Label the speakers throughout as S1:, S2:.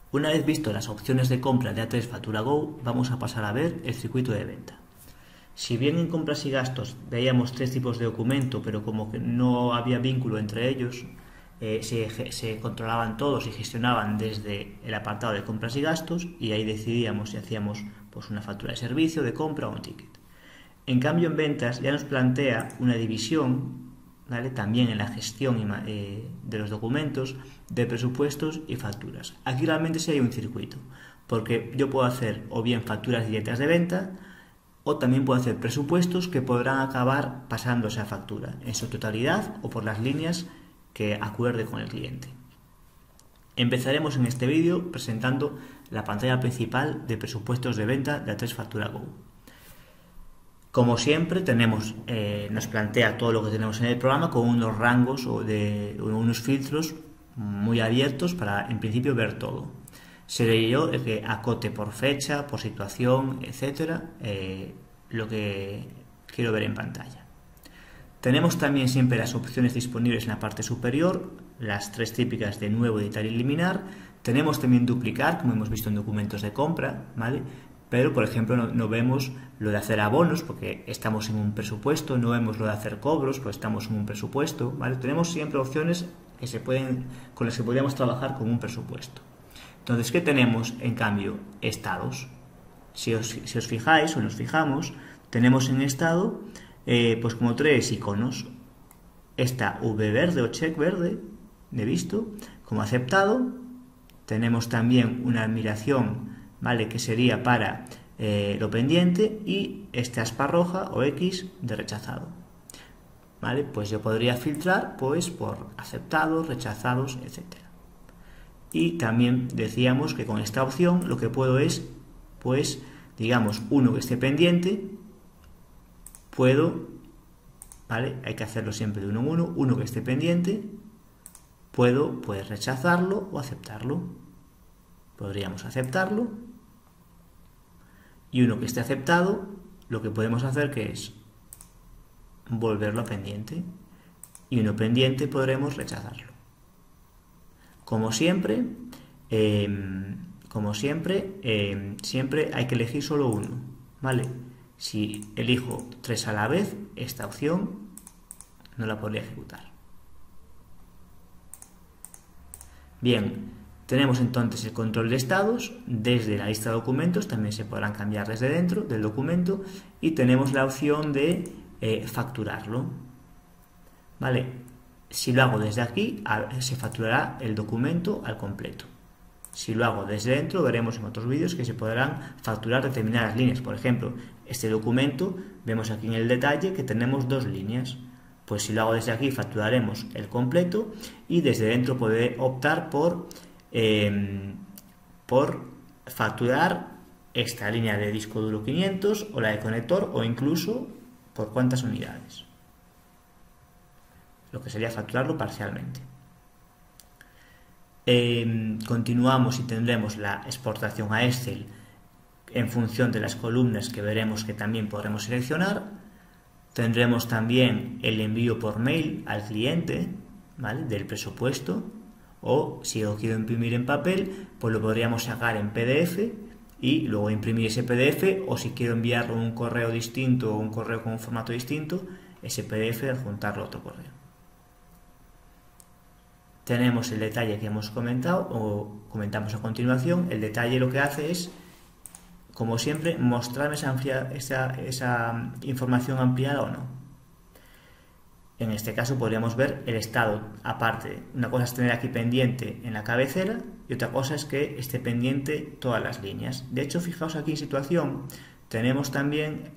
S1: Una vez visto las opciones de compra de A3 Factura Go, vamos a pasar a ver el circuito de venta. Si bien en compras y gastos veíamos tres tipos de documento, pero como que no había vínculo entre ellos, se controlaban todos y gestionaban desde el apartado de compras y gastos, y ahí decidíamos si hacíamos pues, una factura de servicio, de compra o un ticket. En cambio, en ventas ya nos plantea una división, ¿vale? También en la gestión de los documentos, de presupuestos y facturas. Aquí realmente sí hay un circuito, porque yo puedo hacer o bien facturas directas de venta, o también puedo hacer presupuestos que podrán acabar pasándose a factura, en su totalidad o por las líneas que acuerde con el cliente. Empezaremos en este vídeo presentando la pantalla principal de presupuestos de venta de A3 Factura Go. Como siempre nos plantea todo lo que tenemos en el programa con unos rangos o unos filtros muy abiertos para en principio ver todo. Seré yo el que acote por fecha, por situación, etcétera, lo que quiero ver en pantalla. Tenemos también siempre las opciones disponibles en la parte superior, las tres típicas de nuevo, editar y eliminar. Tenemos también duplicar, como hemos visto en documentos de compra, ¿vale? Pero, por ejemplo, no vemos lo de hacer abonos porque estamos en un presupuesto, no vemos lo de hacer cobros porque estamos en un presupuesto, ¿vale? Tenemos siempre opciones con las que podríamos trabajar con un presupuesto. Entonces, ¿qué tenemos en cambio? Estados. Si os fijáis o nos fijamos, tenemos en estado pues como tres iconos. Esta V verde o check verde, de visto, como aceptado. Tenemos también una admiración, ¿vale? Que sería para lo pendiente, y esta aspa roja o X de rechazado. ¿Vale? Pues yo podría filtrar pues por aceptados, rechazados, etcétera. Y también decíamos que con esta opción lo que puedo es, pues, digamos, uno que esté pendiente, puedo, ¿vale? Hay que hacerlo siempre de uno en uno, uno que esté pendiente, puedo, pues, rechazarlo o aceptarlo. Podríamos aceptarlo, y uno que esté aceptado, lo que podemos hacer que es volverlo a pendiente, y uno pendiente podremos rechazarlo. Como siempre, siempre hay que elegir solo uno, ¿vale? Si elijo tres a la vez, esta opción no la podría ejecutar. Bien, tenemos entonces el control de estados desde la lista de documentos, también se podrán cambiar desde dentro del documento, y tenemos la opción de facturarlo, ¿vale? Si lo hago desde aquí, se facturará el documento al completo. Si lo hago desde dentro, veremos en otros vídeos que se podrán facturar determinadas líneas. Por ejemplo, este documento, vemos aquí en el detalle que tenemos dos líneas. Pues si lo hago desde aquí, facturaremos el completo, y desde dentro podré optar por facturar esta línea de disco duro 500 o la de conector, o incluso por cuántas unidades, lo que sería facturarlo parcialmente. Continuamos y tendremos la exportación a Excel en función de las columnas que veremos que también podremos seleccionar. Tendremos también el envío por mail al cliente, ¿vale? Del presupuesto, o si lo quiero imprimir en papel, pues lo podríamos sacar en PDF y luego imprimir ese PDF, o si quiero enviarlo en un correo distinto o un correo con un formato distinto, ese PDF adjuntarlo a otro correo. Tenemos el detalle que hemos comentado o comentamos a continuación. El detalle lo que hace es, como siempre, mostrarme esa información ampliada o no. En este caso podríamos ver el estado aparte. Una cosa es tener aquí pendiente en la cabecera y otra cosa es que esté pendiente todas las líneas. De hecho, fijaos aquí en situación, tenemos también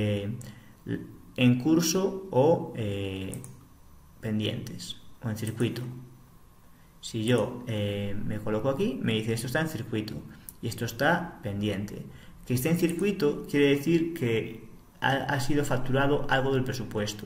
S1: en curso o pendientes o en circuito. Si yo me coloco aquí, me dice esto está en circuito y esto está pendiente. Que esté en circuito quiere decir que ha sido facturado algo del presupuesto.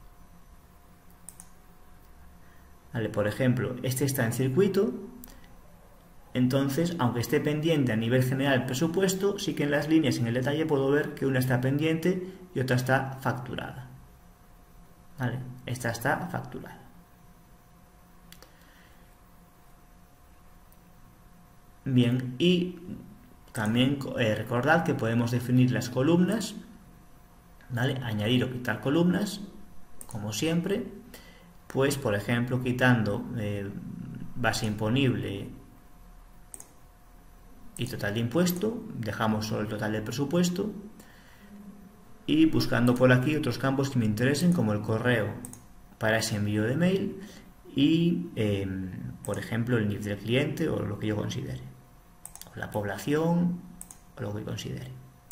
S1: Vale, por ejemplo, este está en circuito, entonces, aunque esté pendiente a nivel general el presupuesto, sí que en las líneas en el detalle puedo ver que una está pendiente y otra está facturada. Vale, esta está facturada. Bien, y también recordad que podemos definir las columnas, ¿vale? Añadir o quitar columnas, como siempre, pues por ejemplo quitando base imponible y total de impuesto, dejamos solo el total del presupuesto, y buscando por aquí otros campos que me interesen, como el correo para ese envío de mail y por ejemplo el NIF del cliente o lo que yo considere, o la población o lo que considere.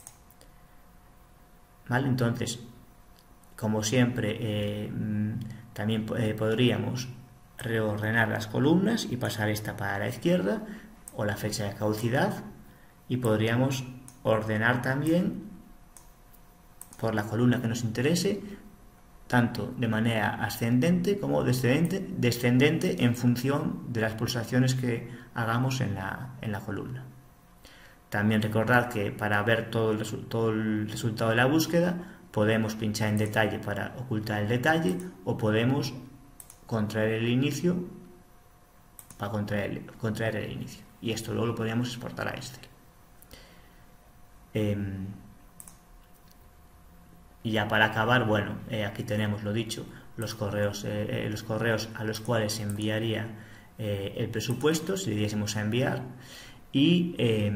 S1: ¿Vale? Entonces, como siempre, también podríamos reordenar las columnas y pasar esta para la izquierda, o la fecha de caducidad, y podríamos ordenar también por la columna que nos interese, tanto de manera ascendente como descendente en función de las pulsaciones que hagamos en la columna. También recordad que para ver todo el resultado de la búsqueda podemos pinchar en detalle para ocultar el detalle, o podemos contraer el inicio para contraer el inicio, y esto luego lo podríamos exportar a Excel. Y ya para acabar, bueno, aquí tenemos lo dicho, los correos a los cuales se enviaría el presupuesto si le diésemos a enviar, y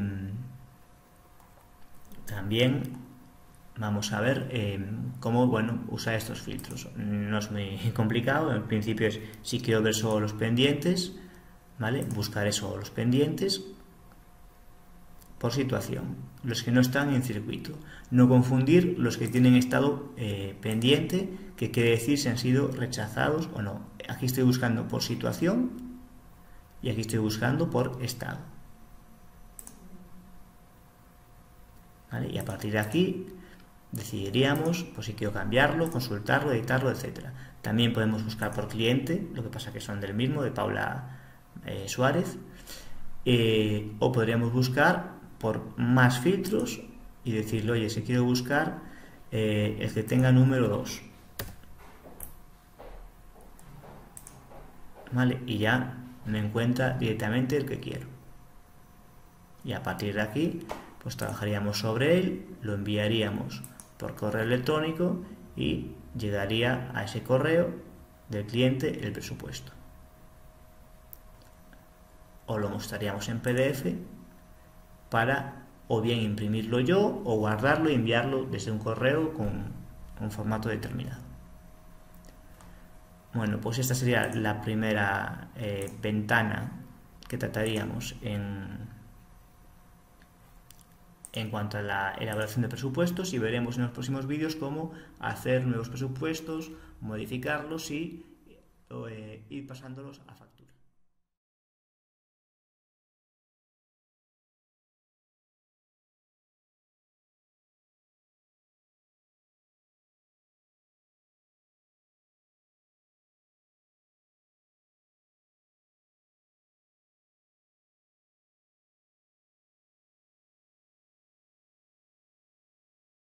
S1: también vamos a ver cómo, bueno, usar estos filtros. No es muy complicado, en principio es, si quiero ver solo los pendientes, ¿vale? Buscaré solo los pendientes por situación, los que no están en circuito. No confundir los que tienen estado pendiente, que quiere decir si han sido rechazados o no. Aquí estoy buscando por situación y aquí estoy buscando por estado. ¿Vale? Y a partir de aquí decidiríamos pues, si quiero cambiarlo, consultarlo, editarlo, etc. También podemos buscar por cliente, lo que pasa que son del mismo, de Paula Suárez, o podríamos buscar por más filtros y decirle, oye, si quiero buscar el que tenga número 2, ¿vale? Y ya me encuentra directamente el que quiero, y a partir de aquí pues trabajaríamos sobre él, lo enviaríamos por correo electrónico y llegaría a ese correo del cliente el presupuesto, o lo mostraríamos en PDF para o bien imprimirlo yo o guardarlo y enviarlo desde un correo con un formato determinado. Bueno, pues esta sería la primera ventana que trataríamos en cuanto a la elaboración de presupuestos, y veremos en los próximos vídeos cómo hacer nuevos presupuestos, modificarlos y ir pasándolos a factura.